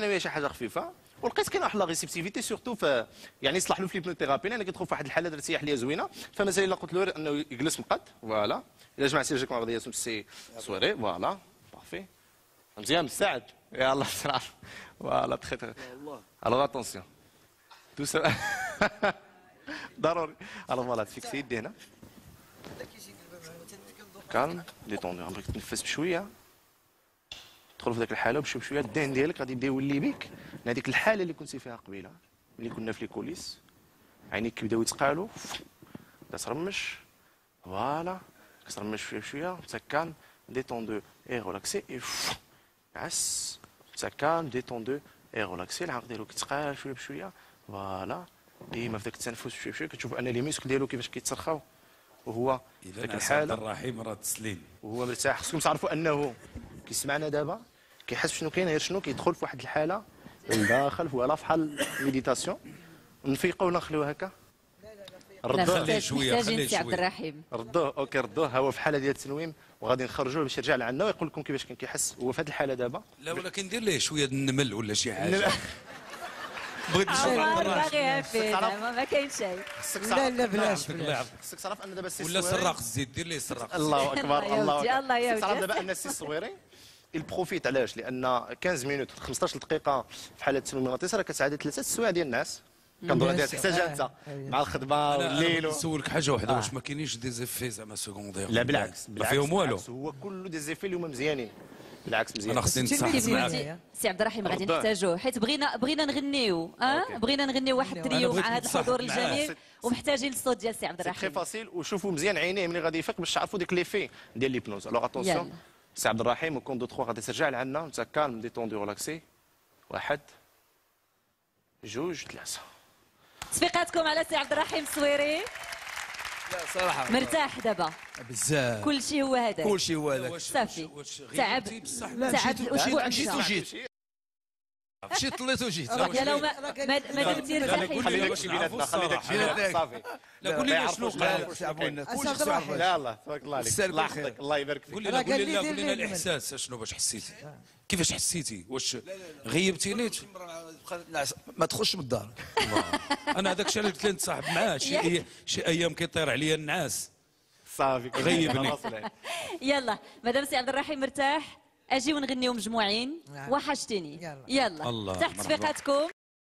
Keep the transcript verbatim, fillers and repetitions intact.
انا شي حاجه خفيفه، ولقيت كاين واحد لا ريسبتيفيتي سورتو ف يعني يصلح له في الهيبنوثيرابي. انا كندخل في واحد الحاله درت سياح ليا زوينه، فمثلا الا قلت له انه يجلس مقاد فوالا، الا جمعتي رجلك مع بعضياتهم سي سواري فوالا بارفي مزيان مستعد يلاه بسرعه فوالا تخي تخي الوغ اتونسيون تو سا ضروري الوغ فوالا تفيكسي يدي هنا كالم ديتوندي، عمرك تنفس بشويه، تدخل في ذاك الحاله وبشوي بشويه الدين ديالك غادي يبدا يولي بك هذيك الحاله اللي كنتي فيها قبيله ملي كنا في ليكوليس، عينيك كيبداو يتقالوا بدا ترمش فوالا كترمش شويه بشويه تسكان ديتوندو اي ريلاكسي اي عس تسكان ديتوندو اي ريلاكسي، العقل ديالو كيتقال شويه بشويه فوالا ديما في ذاك التنفس شويه بشويه كتشوف ان لي ميسك ديالو كيفاش كيتسرخاو وهو في ذاك الحاله الرحيم راه تسليم وهو مرتاح. خصكم تعرفوا انه كيسمعنا دابا كيحس شنو كاين غير شنو كيدخل في واحد الحاله لداخل فوالا فحال ميديتاسيون، نفيقوا ولا نخليوه هكا ردوه خليه شويه محتاجين سي عبد الرحيم ردوه اوكي ردوه هو في حاله ديال التنويم وغادي نخرجوه باش يرجع لعنا ويقول لكم كيفاش كان كيحس هو في هذه الحاله دابا. لا ولكن ندير ليه شويه النمل ولا شي حاجه بغيت نشوف باغي فيه ما كاين شيء. لا لا بلاش خصك تعرف ان دابا السي ولا سراق الزيت دير ليه سراق الله اكبر الله اكبر الله يا تعرف دابا ان السي الصويري البروفيت علاش؟ لان خمسطاش مينوت خمسطاش دقيقه في حاله التنويم المغناطيسي راه كتعادل ثلاثه السوايع ديال الناس كنظن هذه تحتاجها انت مع الخدمه والليل. نسولك حاجه واحده، واش ما كاينينش دي زيفي زعما سكوندير؟ لا بالعكس ما فيهم والو، هو كله دي زيفي اللي هما مزيانين بالعكس مزيان. انا خصني نتصاحب معاك سي عبد الرحيم غادي نحتاجوه حيت بغينا بغينا نغنيو اه بغينا نغنيو واحد التريو مع هذا الحضور الجميل ومحتاجين الصوت ديال سي عبد سي الرحيم. تري فاسيل وشوفوا مزيان عينيه ملي غادي يفيق باش تعرفوا ديك ليفي ديال ليبنوز. الوغ اتونسيون سي عبد الرحيم وكون دو تخوا غادي ترجع لعنا انت كالم ديتوندي ريلاكسي واحد جوج ثلاثه. تصفيقاتكم على سي عبد الرحيم السويري. لا صراحه مرتاح دابا بزاف كل شيء هو هذا كل شيء هو هذاك صافي تعب تعب اسبوع مشيت وجيت مشيت طليت وجيت يا لو ما ما درتي ارتاحي خلي داك الشيء بيناتنا خلي داك الشيء صافي. لا قول لنا شنو قال لا الله تبارك الله عليك الله يحفظك الله يبارك فيك. قول لنا قول لنا قول لنا الاحساس شنو باش حسيتي كيفاش حسيتي واش غيبتي نيت ما تخش من الدار. انا هذاك الشيء اللي قلت لي نتصاحب معاه شي شي ايام كيطير عليا النعاس صافي غيبني. يلا مادام سي عبد الرحيم مرتاح اجي ونغنيو مجموعين وحشتيني. يلا الله تحت تصفيقاتكم.